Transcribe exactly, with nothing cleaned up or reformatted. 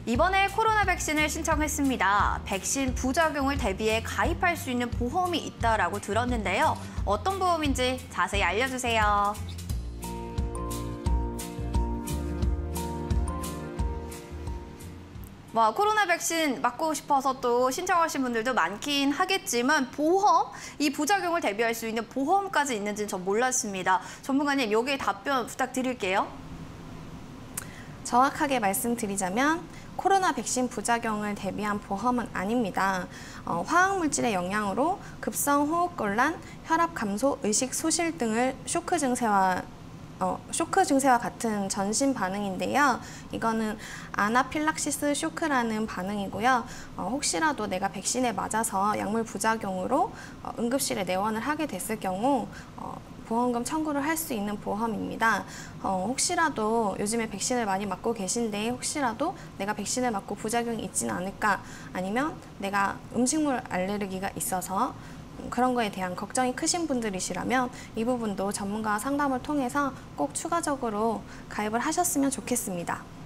이번에 코로나 백신을 신청했습니다. 백신 부작용을 대비해 가입할 수 있는 보험이 있다라고 들었는데요. 어떤 보험인지 자세히 알려주세요. 와, 코로나 백신 맞고 싶어서 또 신청하신 분들도 많긴 하겠지만 보험, 이 부작용을 대비할 수 있는 보험까지 있는지는 전 몰랐습니다. 전문가님, 여기에 답변 부탁드릴게요. 정확하게 말씀드리자면 코로나 백신 부작용을 대비한 보험은 아닙니다. 어, 화학물질의 영향으로 급성 호흡곤란, 혈압 감소, 의식 소실 등을 쇼크 증세와 어, 쇼크 증세와 같은 전신 반응인데요. 이거는 아나필락시스 쇼크라는 반응이고요. 어, 혹시라도 내가 백신에 맞아서 약물 부작용으로 어, 응급실에 내원을 하게 됐을 경우 어, 보험금 청구를 할 수 있는 보험입니다. 어, 혹시라도 요즘에 백신을 많이 맞고 계신데 혹시라도 내가 백신을 맞고 부작용이 있지는 않을까, 아니면 내가 음식물 알레르기가 있어서 그런 거에 대한 걱정이 크신 분들이시라면 이 부분도 전문가와 상담을 통해서 꼭 추가적으로 가입을 하셨으면 좋겠습니다.